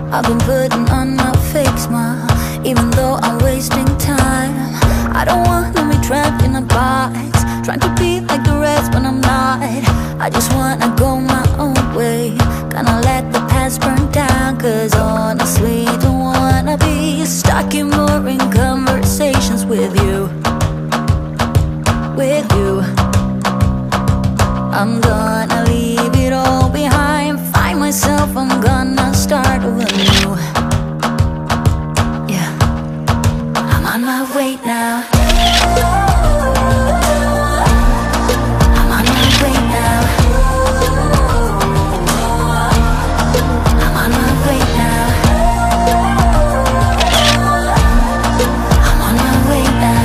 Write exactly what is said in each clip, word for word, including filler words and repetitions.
I've been putting on a fake smile, even though I'm wasting time. I don't wanna be trapped in a box, trying to be like the rest when I'm not. I just wanna go my own way, gonna let the past burn down. Cause honestly, don't wanna be stuck in boring conversations with you. With you, I'm gonna leave it all behind, find myself, I'm gonna start over new. Yeah, I'm on my way now. I'm on my way now. I'm on my way now. I'm on my way now.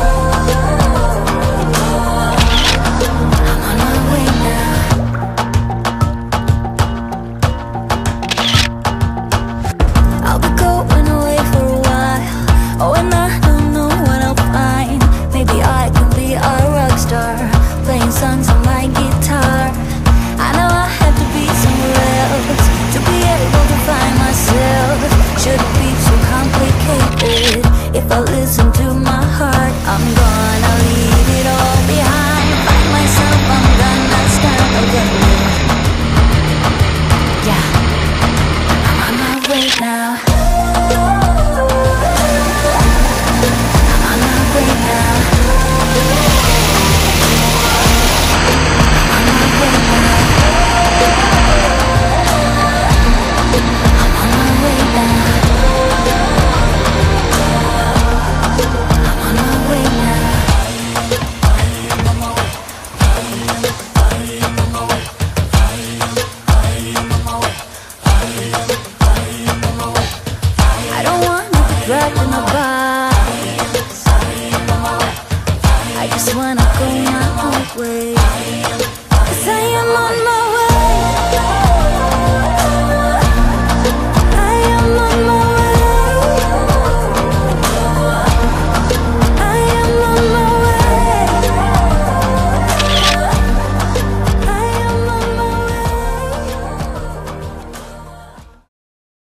I'm on my way now. I'll be going away for a while. Oh, and I don't know what I'll find. Maybe I can be a rock star, playing songs on my guitar. I know I have to be somewhere else to be able to find myself. Shouldn't be so complicated. If I listen to my heart, I'm gonna leave it all behind, find myself, I'm gonna start over. Yeah, I'm on my way now. I'm on my way now. I'm on my way now. I'm on my way now. I'm on my way now. I don't wanna be trapped in a box, I just wanna go my own way. Cause I am on my way.